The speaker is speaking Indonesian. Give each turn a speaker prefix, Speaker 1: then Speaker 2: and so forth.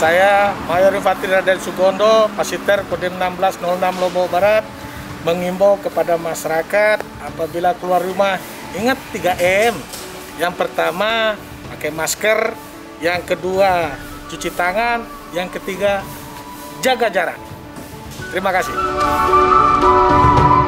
Speaker 1: Saya Mayor Infantri Raden Sugondo, Pasiter Kodim 1606 Lombok Barat, mengimbau kepada masyarakat apabila keluar rumah, ingat 3M. Yang pertama, pakai masker. Yang kedua, cuci tangan. Yang ketiga, jaga jarak. Terima kasih.